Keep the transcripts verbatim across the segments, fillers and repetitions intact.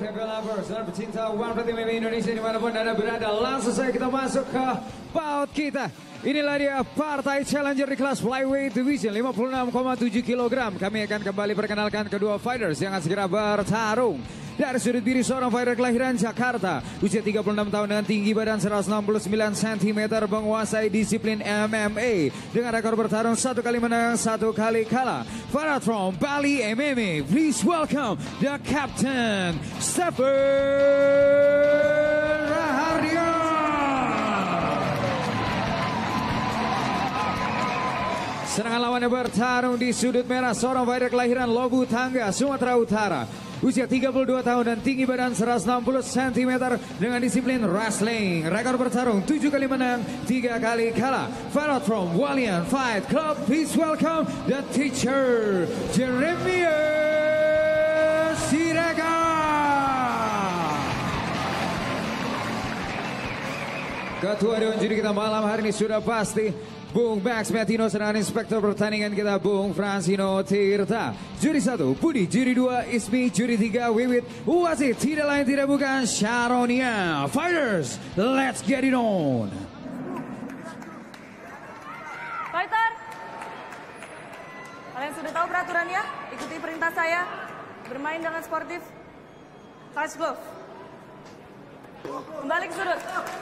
Oke, Belabers, saudara pecinta One Team M M A Indonesia dimanapun Anda berada, langsung saja kita masuk ke bout kita. Inilah dia partai challenger di kelas flyweight division lima puluh enam koma tujuh kilogram. Kami akan kembali perkenalkan kedua fighters yang akan segera bertarung. Dari sudut kiri seorang fighter kelahiran Jakarta, usia tiga puluh enam tahun dengan tinggi badan seratus enam puluh sembilan sentimeter, menguasai disiplin M M A dengan rekor bertarung satu kali menang, satu kali kalah. Fighter from Bali M M A, please welcome the captain, Stephen Rahardian. Serangan lawannya bertarung di sudut merah, seorang fighter kelahiran Lobu Tangga, Sumatera Utara. Usia tiga puluh dua tahun dan tinggi badan seratus enam puluh sentimeter dengan disiplin wrestling. Rekor bertarung tujuh kali menang, tiga kali kalah. Fighter from Walian Fight Club, please welcome the teacher, Jeremiah Siregar. Ketua Dewan Juri kita malam hari ini sudah pasti Bung Max Metino, sedangkan inspektur pertandingan kita Bung Francino Tirta. Juri satu Budi, juri dua Ismi, juri tiga Wiwit, wasit tidak lain tidak bukan Sharonia. Fighters, let's get it on. Fighter, kalian sudah tahu peraturannya? Ikuti perintah saya. Bermain dengan sportif. Touch glove. Kembali ke sudut.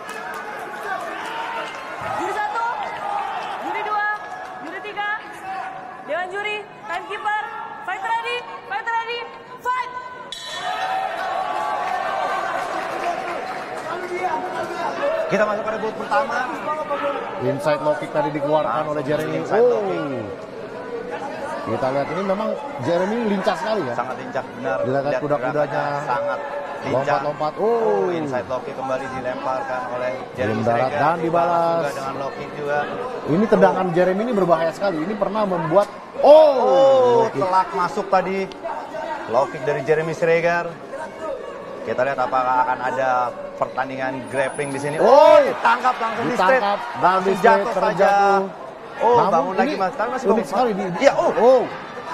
Juri satu, juri dua, juri tiga, Dewan Juri, timekeeper, fight ready, fight ready, fight! Kita masuk pada bout pertama. Inside low kick tadi dikeluarkan oleh Jeremy. Oh. Kita lihat ini memang Jeremy lincah sekali ya. Sangat lincah, benar. Lihat kuda-kudanya sangat lincah. Lompat-lompat. Oh, inside low kick kembali dilemparkan oleh Jeremy darat dan dibalas. Juga dengan low kick juga. Ini tendangan Jeremy ini berbahaya sekali. Ini pernah membuat oh, oh telak masuk tadi. Low kick dari Jeremy Siregar. Kita lihat apakah akan ada pertandingan grappling di sini. Oh, ditangkap langsung di straight. Dan di straight terjatuh. Oh, namun bangun lagi Mas. Tapi masih unik sekali di. Iya, oh. Oh.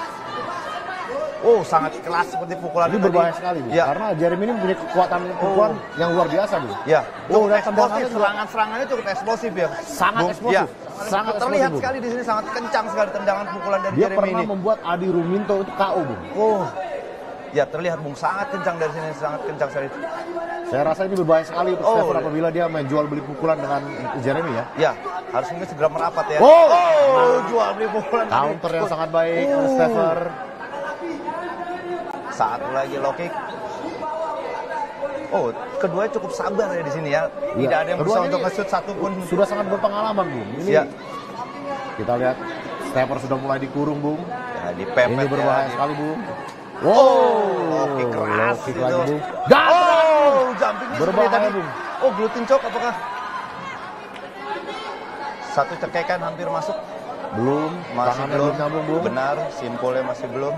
Oh, sangat keras seperti pukulan ini tadi. Berbahaya sekali, Bu. Ya. Karena Jeremy ini punya kekuatan pukulan oh. yang luar biasa, Bu. Ya. Oh, dan eksplosif, serangan-serangannya cukup eksplosif ya. Sangat Bung. eksplosif. Ya. Sangat terlihat eksplosif, sekali di sini, sangat kencang sekali tendangan pukulan dari Dia Jeremy ini. Dia pernah membuat Adi Ruminto itu K O, Bu. Oh. Ya, terlihat Bung, sangat kencang dari sini, sangat kencang sekali. Saya rasa ini berbahaya sekali untuk oh, Stephen apabila dia menjual beli pukulan dengan Jeremy ya. Ya, harus mungkin segera merapat ya. Oh, oh jual beli pukulan. Counter yang sangat baik uh. oleh Stephen. Satu lagi low kick. Oh, keduanya cukup sabar ya di sini ya. Tidak ya. ada yang berusaha untuk nge-shoot satu pun. Sudah sangat berpengalaman, Bung. Ini ya. Kita lihat Stephen sudah mulai dikurung, Bung. Ya, dipepet ini berbahaya ya, sekali, Bung. Wow, oh, low kick keras kick itu. Lagi, Bung. Dan oh, jumpingnya berbahaya, tadi. Bung. Oh, gluten choke apakah? Satu cekekan hampir masuk. Belum, masih belum nyambung, Bung. Benar, simpulnya masih belum.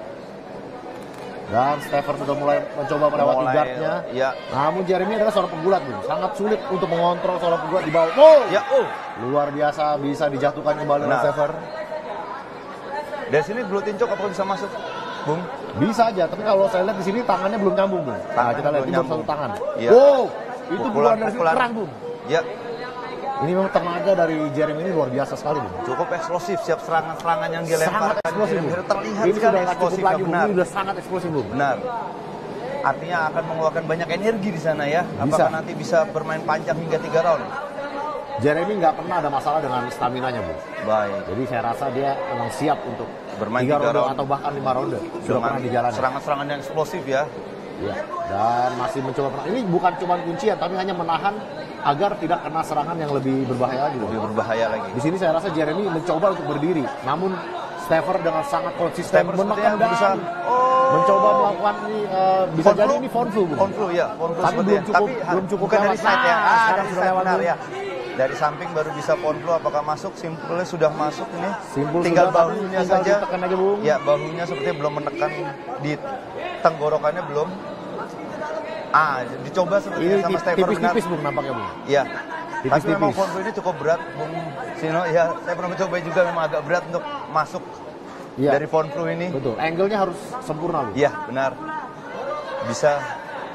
Dan Stephen sudah mulai mencoba melewati guardnya. Ya. Namun Jeremy adalah seorang pegulat, Bung. Sangat sulit untuk mengontrol seorang pegulat di bawah. Oh, ya, oh. Luar biasa, bisa dijatuhkan kembali oleh Stephen. Dari sini gluten choke apakah bisa masuk, Bung? Bisa aja, tapi kalau saya lihat di sini tangannya belum nyambung, Bung. Nah, kita lihat ini baru satu tangan. Ya. Oh, itu pukulan dari sini kerang, Bung. Ya. Ini memang tenaga dari Jeremy ini luar biasa sekali, Bung. Cukup eksplosif, siap serangan-serangan yang dilemparkan. Sangat eksplosif, Bung. Terlihat ini sudah eksplosif, lagi, benar. Ini sudah sangat eksplosif, Bung. Benar. Artinya akan mengeluarkan banyak energi di sana ya. Bisa. Apakah nanti bisa bermain panjang hingga tiga round? Jeremy nggak pernah ada masalah dengan stamina-nya, Bung. Baik. Jadi saya rasa dia memang siap untuk bermain tiga tiga ronde round atau bahkan lima ronde. Sudah pernah dijalani. Serangan-serangan yang eksplosif ya. Ya. Dan masih mencoba perang. Ini bukan cuma kuncian, tapi hanya menahan agar tidak kena serangan yang lebih berbahaya lagi. Lebih berbahaya lagi. Di sini saya rasa Jeremy mencoba untuk berdiri, namun Stephen dengan sangat konsisten menekan dan bisa, oh. mencoba melakukan ini uh, bisa jadi ini phone flu, phone flu ya, phone flu tapi belum cukup, tapi belum cukup bukan dari side ya. Ah, sekarang dari sudah side lewat benar ya. Dari samping baru bisa phone flu, apakah masuk? Simpulnya sudah masuk ini. Simpul tinggal sudah, bahunya tinggal saja. Ditekan aja, Bung. Ya, bahunya sepertinya belum menekan di tenggorokannya belum. Ah, dicoba sepertinya ini sama Stephen benar. Tipis-tipis, Bung, nampaknya, Bung. Iya. Tipis, tapi memang phone flu ini cukup berat, Bung Sino. Ya, saya pernah mencoba juga, memang agak berat untuk masuk ya. Dari phone flu ini. Betul. Angle-nya harus sempurna, Bung. Iya, benar. Bisa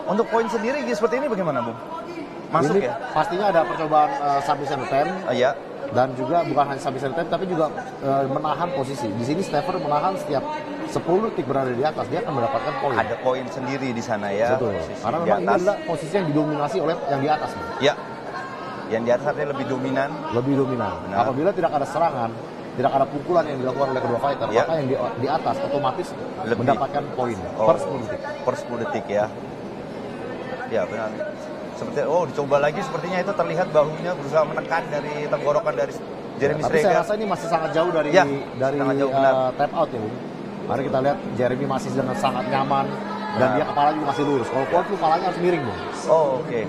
Untuk poin sendiri seperti ini bagaimana, Bung? Masuk ini ya? Pastinya ada percobaan uh, submission attempt. Oh, iya. Dan juga bukan hanya submission attempt, tapi juga uh, menahan posisi. Di sini Stepher menahan setiap sepuluh detik berada di atas, dia akan mendapatkan poin. Ada poin sendiri di sana ya. Betul. Karena memang ini adalah posisi yang didominasi oleh yang di atas. Ya. Yang di atas artinya lebih dominan. Lebih dominan. Benar. Apabila tidak ada serangan, tidak ada pukulan yang dilakukan oleh kedua fighter, ya. maka yang di, di atas otomatis lebih. Mendapatkan poin oh, per sepuluh detik. Per sepuluh detik ya. Ya benar. Seperti oh dicoba lagi sepertinya itu terlihat bahunya berusaha menekan dari tenggorokan dari Jeremy ya, tapi Sregar. saya rasa ini masih sangat jauh dari ya, dari jauh, uh, tap out ya. Mari kita lihat Jeremy masih dengan sangat nyaman dan nah. dia kepala juga masih lurus. Kalau kuat tuh kepalanya harus miring, Bung. Oh, oke. Okay.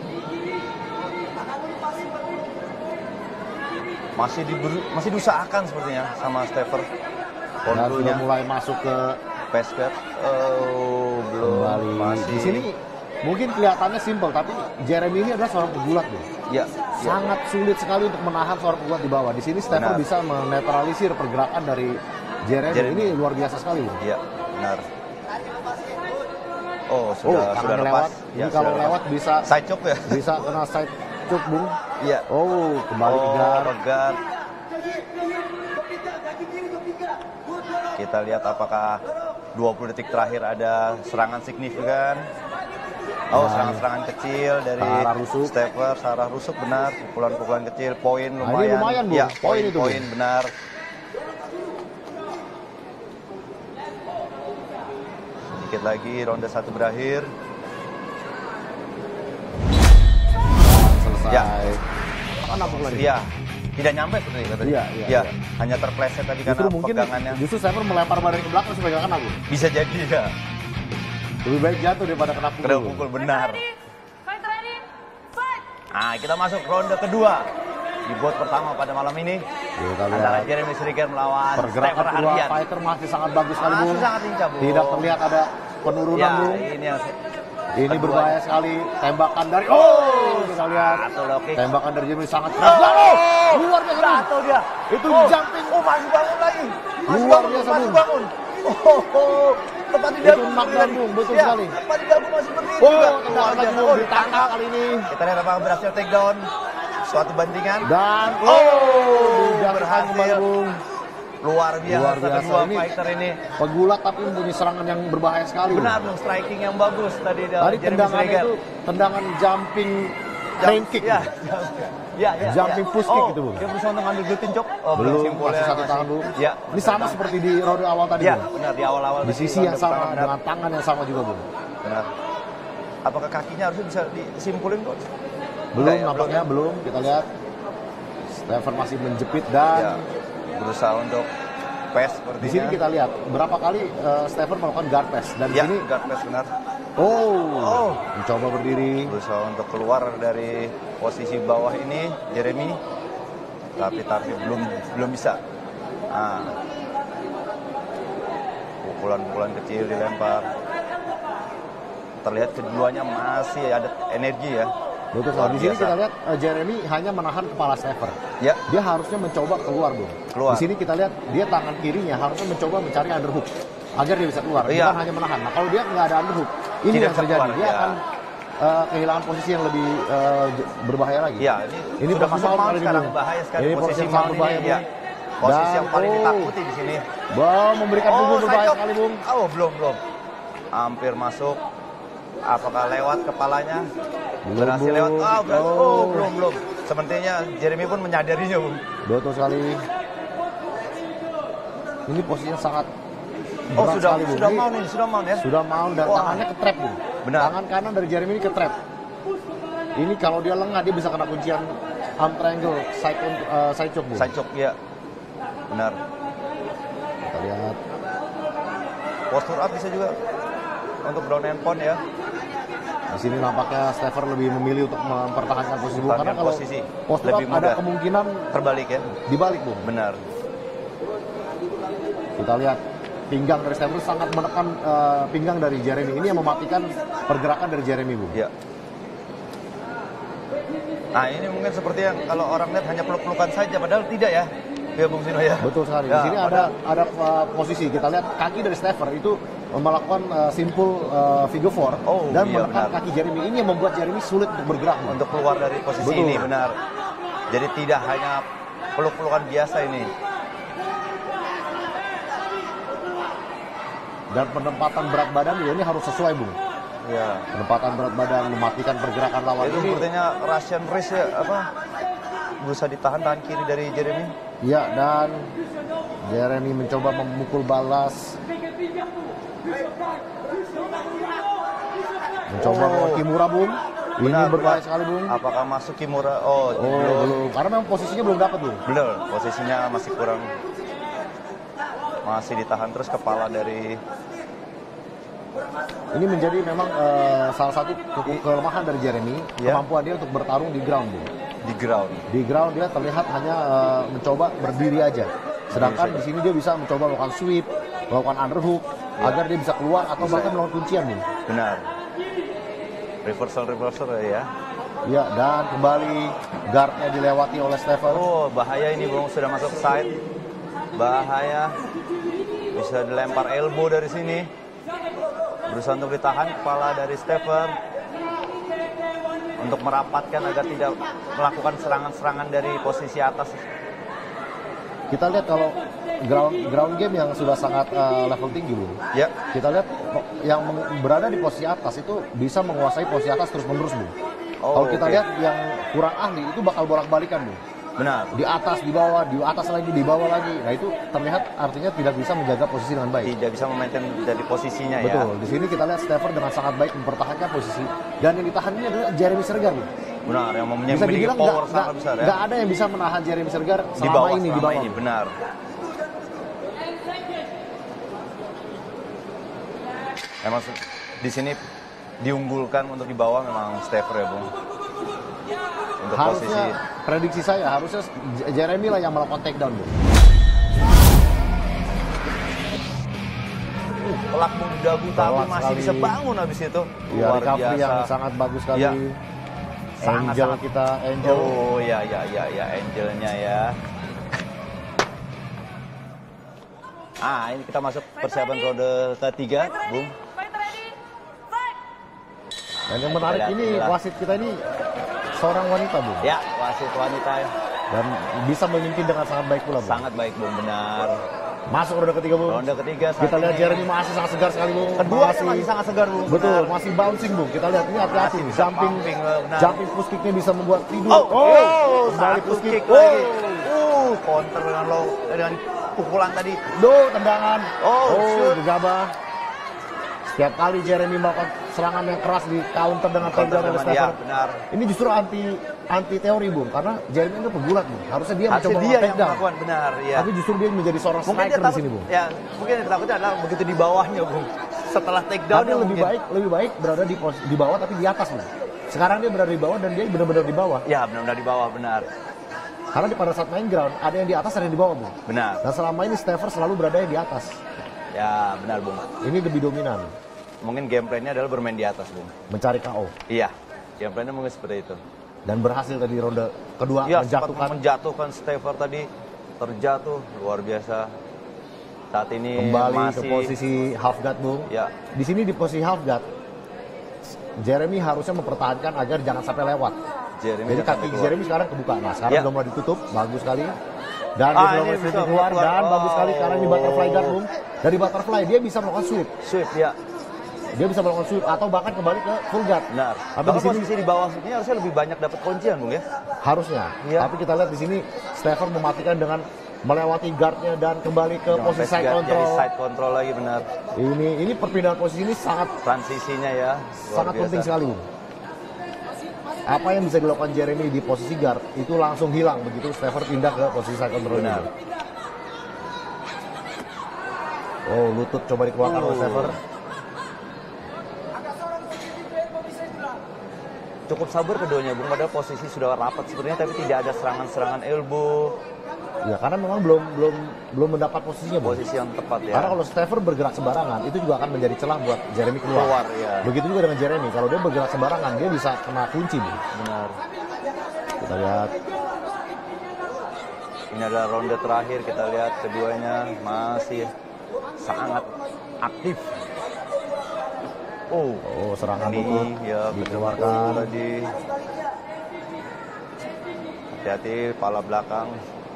Masih diber, masih diusahakan sepertinya sama Stepher. Dan sudah mulai masuk ke basket. Oh, belum. Kembali. Masih. Di sini mungkin kelihatannya simpel, tapi Jeremy ini adalah seorang pegulat, Bung. Ya, sangat ya. Sulit sekali untuk menahan seorang pegulat di bawah. Di sini Stepher bisa menetralisir pergerakan dari Jeremy. Jeremy. Ini luar biasa sekali, Bung. Iya, benar. Oh, sudah oh, sudah lepas. Lewat. Ya, ini kalau lepas. lewat bisa side choke ya. Bisa kena side choke, Bung. Iya. Oh, kembali oh, ke guard. guard. Kita lihat apakah dua puluh detik terakhir ada serangan signifikan. Oh, serangan-serangan kecil dari Stepher, Sarah Rusuk benar, pukulan-pukulan kecil, poin lumayan. Nah, ini lumayan, Bu. Ya, poin itu. Poin benar. Sedikit lagi ronde satu berakhir. Selesai. Ya. Mana pukulan? Iya. Tidak nyampe seperti itu. Iya, iya, ya. iya. Hanya terpleset tadi justru karena mungkin, pegangannya. Justru Stepher melempar badan ke belakang supaya nggak kena, Bu. Bisa jadi ya. Lebih baik jatuh daripada kena pukul. Kena pukul benar. Fight ready, fight. Nah, kita masuk ronde kedua di bout pertama pada malam ini. Kita antara Jeremy Sregar melawan pergerakan kedua fighter masih sangat bagus sekali, Bu. Masih sangat lincah, Bu. Tidak terlihat ada penurunan, ya, Bu. Ini yang Ini berbahaya sekali. Tembakan dari oh, kita lihat. Tembakan dari Jeremy sangat keras. Oh, luar biasa. Jatuh dia. Itu oh. jumping. Oh, masih bangun lagi. Masih luar bangun, biasa, masih bangun. Oh, oh. Tepat di dagu. Itu knockdown, Bung. Betul ya, sekali. Tepat di dagu masih berdiri oh, juga. Luar biasa. Oh, ditangkap kali ini. Kita lihat apakah berhasil take down. Suatu bantingan. Dan oh, oh berhasil. Kembali, Bung. Luar biasa, Luar biasa. kedua Ini fighter ini. Pegulat tapi mempunyai serangan yang berbahaya sekali. Benar dong, striking yang bagus tadi dari Tadi Jeremy tendangan Sregar. itu tendangan jumping crane kick. Ya, ya, ya, jumping ya. push kick oh, itu, Bung. Dia berusaha untuk ngambil gluten chop. Oh, belum, masih satu tangan dulu. Ya, ini sama tangan. Seperti di ronde awal tadi, ya, Bung. Benar, di awal-awal. Di sisi yang sama, pertama, dengan tangan yang sama juga, Bung. Benar. Apakah kakinya harusnya bisa disimpulin, Coach? Belum, ya, nampaknya belum. belum. Kita lihat. Stepher masih menjepit dan ya, berusaha untuk pass sepertinya. Di sini kita lihat berapa kali uh, Stepher melakukan guard pass dan ya, di sini guard pass benar. Oh, oh, mencoba berdiri. Berusaha untuk keluar dari posisi bawah ini Jeremy, tapi tapi belum belum bisa. Nah, pukulan-pukulan kecil dilempar. Terlihat keduanya masih ada energi ya. Betul, di sini kita lihat uh, Jeremy hanya menahan kepala Stepher. Ya. Dia harusnya mencoba keluar, Bung. Keluar. Di sini kita lihat dia tangan kirinya harusnya mencoba mencari underhook agar dia bisa keluar. Iya. Bukan hanya menahan. Nah, kalau dia nggak ada underhook, ini Tidak yang terjadi. keluar, dia ya. akan uh, kehilangan posisi yang lebih uh, berbahaya lagi. Ya, ini, ini sudah posisi masuk maut sekarang Bung. bahaya sekali. Ini posisi yang maut berbahaya, ini. Ya. Posisi Dan, yang paling oh, ditakuti di sini. Bang memberikan pukul oh, berbahaya sekali, Bung. Oh, belum, belum. Hampir masuk. Apakah lewat kepalanya? Belum, Berhasil lewat. Oh, berhasil. oh. oh, belum, belum. Sepertinya Jeremy pun menyadarinya, Bung. Betul sekali. Ini posisinya sangat Oh, berat sudah sekali, Bung. sudah Ini mau nih, sudah mau ya. Sudah mau dan Wah. tangannya ke trap, Bung. Benar. Tangan kanan dari Jeremy ini ke trap. Ini kalau dia lengah dia bisa kena kuncian arm triangle side uh, side choke, Bung. Side choke ya. Benar. Kita lihat. Posture up bisa juga untuk ground and pound ya. Di sini nampaknya Stepher lebih memilih untuk mempertahankan posisi, Bung. Karena kalau posisi posture lebih up ada mudah. kemungkinan Terbalik ya. dibalik, Bung. Benar. Kita lihat pinggang dari Stepher sangat menekan uh, pinggang dari Jeremy. Ini yang mematikan pergerakan dari Jeremy, Bung. Ya. Nah, ini mungkin seperti yang kalau orang lihat hanya peluk-pelukan saja, padahal tidak ya. ya Bung Sino ya. Betul sekali. Ya, Di sini ada ada uh, posisi kita lihat kaki dari Staver itu melakukan uh, simple uh, figure four oh, dan iya, menekan benar. kaki Jeremy. Ini yang membuat Jeremy sulit untuk bergerak Untuk keluar dari posisi Betul. ini, benar. Jadi tidak hanya peluk-pelukan biasa ini. Dan penempatan berat badan juga ini harus sesuai, Bung. Ya. Penempatan berat badan mematikan pergerakan lawan Itu ini. sepertinya Russian race ya, apa? Berusaha ditahan tangan kiri dari Jeremy. Ya, dan Jeremy mencoba memukul balas. Mencoba Oh. oh. Kimura, Bung. Ini Benar, berbahaya benar. sekali, Bung. Apakah masuk Kimura? Oh, Oh, belum. belum. Karena memang posisinya belum dapat, Bung. Benar, posisinya masih kurang. Masih ditahan terus kepala dari Ini menjadi memang eh, salah satu ke- kelemahan dari Jeremy, Ya. kemampuan dia untuk bertarung di ground, Bung. di ground. Di ground dia terlihat hanya eh, mencoba berdiri aja. Sedangkan di sini dia bisa mencoba melakukan sweep, melakukan underhook, agar dia bisa keluar atau bahkan melakukan kuncian, Bung. Benar. Reversal reversal ya. Ya, dan kembali guardnya dilewati oleh Staver. Oh, bahaya ini Bung, sudah masuk side. Bahaya. Bisa dilempar elbow dari sini. Berusaha untuk ditahan kepala dari Staver. Untuk merapatkan agar tidak melakukan serangan-serangan dari posisi atas. Kita lihat kalau ground ground game yang sudah sangat eh, level tinggi, Bung. Ya, Kita lihat oh, yang meng- berada di posisi atas itu bisa menguasai posisi atas terus-menerus, Bung. Oh, Kalau kita oke. lihat yang kurang ahli itu bakal bolak-balikan, Bung. benar. Di atas, di bawah, di atas lagi, di bawah lagi. Nah itu terlihat artinya tidak bisa menjaga posisi dengan baik. Tidak bisa memaintain dari posisinya ya. Betul. Di sini kita lihat Staver dengan sangat baik mempertahankan posisi dan yang ditahan ini adalah Jeremy Sergar, Bung. Benar, yang mempunyai Bisa memiliki dibilang power nggak sangat besar ya. nggak ada yang bisa menahan Jeremy Sergar selama Di bawah ini di selama bawah. ini, benar. Emang se- di sini diunggulkan untuk di bawah memang Staver ya, Bung. Untuk Harusnya posisi prediksi saya harusnya J- Jeremy lah yang melakukan takedown, Bung. pelak Bung di dagu tapi Pelak masih sekali. bisa bangun habis itu. Ya, Luar recovery biasa. yang sangat bagus sekali. Ya. Angel Sangat-sangat. kita, Angel. Oh ya ya ya ya Angelnya ya. Ah, ini kita masuk persiapan ronde ketiga, Fight ready, Bung. fight ready, fight. Dan yang menarik Lihat, ini lihat. wasit kita ini seorang wanita, Bung. Ya, wasit wanita ya. Dan bisa memimpin dengan sangat baik pula, Bung. Sangat baik, Bung, benar. Masuk ronde ketiga, Bung. Ronde ketiga saat Kita lihat ini. Jeremy masih sangat segar sekali, Bung. Kedua masih, sangat segar, Bung. Betul, Benar. masih bouncing, Bung. Kita lihat ini hati-hati. Masih bisa Jumping, pumping, benar. jumping push kick-nya bisa membuat tidur. Oh, oh, kembali satu push kick. kick lagi. Oh, Uh, counter dengan low dengan pukulan tadi. do, tendangan. Oh, shoot. gegabah. Setiap kali Jeremy melakukan serangan yang keras di counter dengan takedown oleh Counter dengan- ya, Staver. benar. Ini justru anti anti teori, Bung, karena Jeremy itu pegulat, Bung. Harusnya dia Harusnya mencoba dia melakukan yang takedown. melakukan, benar, ya. Tapi justru dia menjadi seorang Mungkin dia striker di takut, sini, Bung. ya, mungkin yang takutnya adalah begitu di bawahnya, Bung. Setelah takedown Tapi lebih baik lebih baik berada di pos, di bawah tapi di atas, Bung. Sekarang dia berada di bawah dan dia benar-benar di bawah. Ya, benar-benar di bawah, benar. Karena di pada saat main ground ada yang di atas ada yang di bawah, Bung. Benar. Dan selama ini Staver selalu berada di atas. Ya, benar, Bung. Ini lebih dominan, Mungkin game plan-nya adalah bermain di atas, Bung. mencari K O. Iya, game plan-nya mungkin seperti itu. Dan berhasil tadi ronde kedua Ya, sempat menjatuhkan menjatuhkan Staver tadi, terjatuh luar biasa. Saat ini kembali masih ke posisi half guard, Bung. Ya, Di sini di posisi half guard, Jeremy harusnya mempertahankan agar jangan sampai lewat. Jeremy Jadi jangan kaki sampai keluar. Jeremy sekarang kebuka. Nah, sekarang Ya. udah mulai ditutup, bagus sekali. Dan dia Ah, belum ini mulai bisa sweeping keluar keluar. dan bagus sekali Oh. sekarang ini butterfly guard, Bung. Dari butterfly dia bisa melakukan sweep. sweep ya. Dia bisa melakukan sweep atau bahkan kembali ke full guard. Benar. Tapi Kalau di sini posisi di bawah ini harusnya lebih banyak dapat kuncian, Bung ya. harusnya. Iya. Tapi kita lihat di sini Staver mematikan dengan melewati guardnya dan kembali ke Dengan posisi face side guard, control. Jadi side control lagi, benar. Ini ini perpindahan posisi ini sangat Transisinya ya, luar sangat biasa. penting sekali, Bung. Apa yang bisa dilakukan Jeremy di posisi guard itu langsung hilang begitu Staver pindah ke posisi side control. Benar. ini. Oh, lutut coba dikeluarkan oleh Oh. Staver. Cukup sabar keduanya, Bung. Padahal posisi sudah rapat sebenarnya, tapi tidak ada serangan-serangan elbow, Ya, karena memang belum belum belum mendapat posisinya, Bung. posisi yang tepat ya. Karena kalau Staver bergerak sembarangan, itu juga akan menjadi celah buat Jeremy keluar. Keluar, ya. Begitu juga dengan Jeremy, kalau dia bergerak sembarangan, dia bisa kena kunci, Bung. Benar. Kita lihat. Ini adalah ronde terakhir, kita lihat keduanya masih sangat aktif. Oh, Oh, serangan ini lutut ya dikeluarkan. tadi. Hati-hati pala belakang.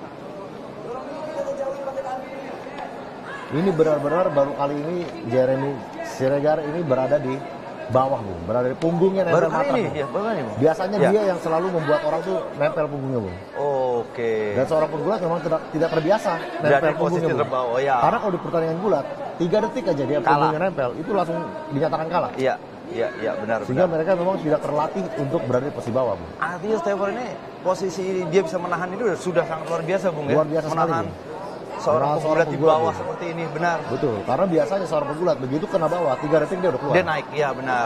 Ini benar-benar baru kali ini Jeremy Siregar ini berada di bawah, Bung. Berada di punggungnya nempel Baru kali mata. ini, Bung. ya, baru kali ini, Bung. Biasanya Ya. dia yang selalu membuat orang tuh nempel punggungnya, Bung. Oke. Dan seorang penggulat memang tidak, tidak terbiasa Berada nempel di posisi punggungnya, Bung. terbawah, ya. Karena kalau di pertandingan gulat, tiga detik aja dia Kalah. punggungnya nempel, itu langsung dinyatakan kalah. Iya, iya, iya benar. Sehingga benar. mereka memang tidak terlatih untuk berada di posisi bawah, Bung. Artinya Stepher ini posisi dia bisa menahan itu sudah sangat luar biasa, Bung ya. Luar biasa sekali, menahan Bung. seorang Menahan pegulat seorang di pegulat, bawah Bung. seperti ini, benar. Betul, karena biasanya seorang penggulat begitu kena bawah, tiga detik dia udah keluar. Dia naik, iya benar.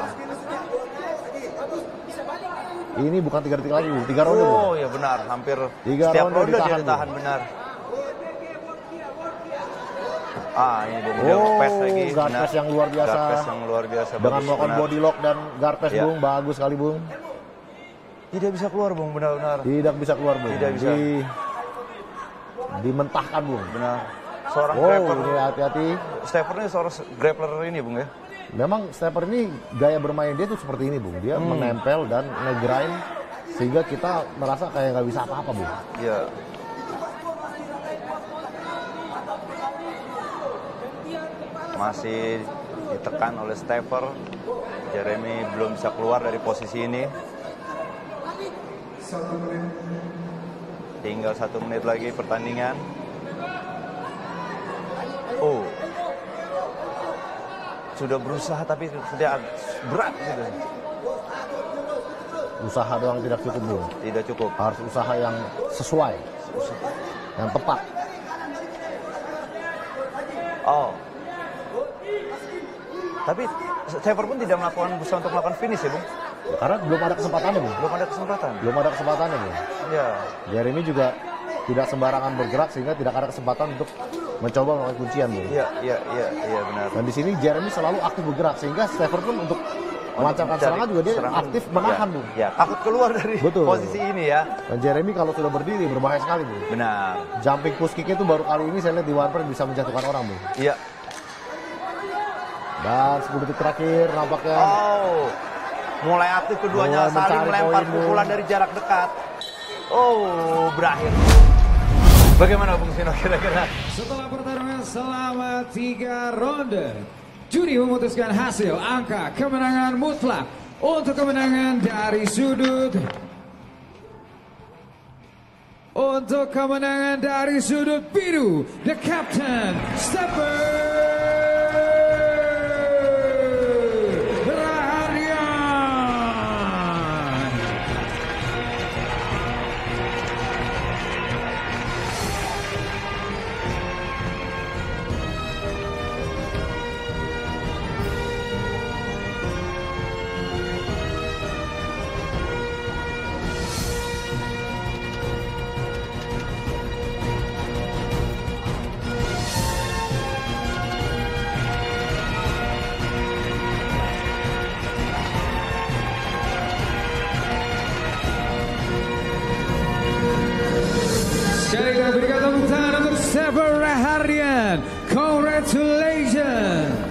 Ini bukan tiga detik lagi, Bung. Tiga ronde, Bung. Oh, iya benar, hampir Tiga setiap ronde ronde dia ditahan, ditahan, Bung. benar. Ah, ini Bung, dia Oh, ngepes lagi. guard benar. pass yang luar biasa. Guard pass yang luar biasa. Dengan bagus, melakukan benar. body lock dan guard pass, Iya. Bung. Bagus sekali, Bung. Tidak bisa keluar, Bung, benar-benar. Tidak bisa keluar, Bung. Tidak bisa. Di, dimentahkan, Bung. Benar. Seorang Oh, grappler. ini hati-hati. Stepher ini seorang grappler ini, Bung ya. Memang Stepper ini gaya bermain dia tuh seperti ini, Bung. Dia Hmm. menempel dan nge-grind sehingga kita merasa kayak nggak bisa apa-apa, Bung. Iya. Masih ditekan oleh Stepher. Jeremy belum bisa keluar dari posisi ini. Tinggal satu menit lagi pertandingan. Oh, sudah berusaha tapi tidak berat gitu. Usaha doang tidak cukup, Bung. Tidak cukup. Harus usaha yang sesuai, yang tepat. Oh. Tapi Stepher pun tidak melakukan berusaha untuk melakukan finish ya, Bung? Karena belum ada kesempatannya, Bung. Belum ada kesempatan. Belum ada kesempatannya, Bung. Ya. Jeremy juga tidak sembarangan bergerak sehingga tidak ada kesempatan untuk mencoba melakukan kuncian, Bung. Iya, iya, iya, iya benar. Dan di sini Jeremy selalu aktif bergerak sehingga Stepher pun untuk melancarkan mencari serangan juga dia serangan. aktif menahan, Ya, Bung. ya, takut keluar dari Betul. posisi ini ya. Dan Jeremy kalau sudah berdiri berbahaya sekali, Bung. Benar. Jumping push kick itu baru kali ini saya lihat di One Punch bisa menjatuhkan orang, Bung. Iya. Dan sepuluh detik terakhir nampaknya Oh. Mulai aktif keduanya Mulai saling mencari melempar poin, Bung. pukulan dari jarak dekat. Oh, berakhir. Bagaimana Bung Sino kira-kira? Setelah pertarungan selama tiga ronde, juri memutuskan hasil angka kemenangan mutlak untuk kemenangan dari sudut untuk kemenangan dari sudut biru, the captain Stepher Rahadian. Sekali lagi berikan tepuk tangan untuk Stepher Rahadian. Congratulations.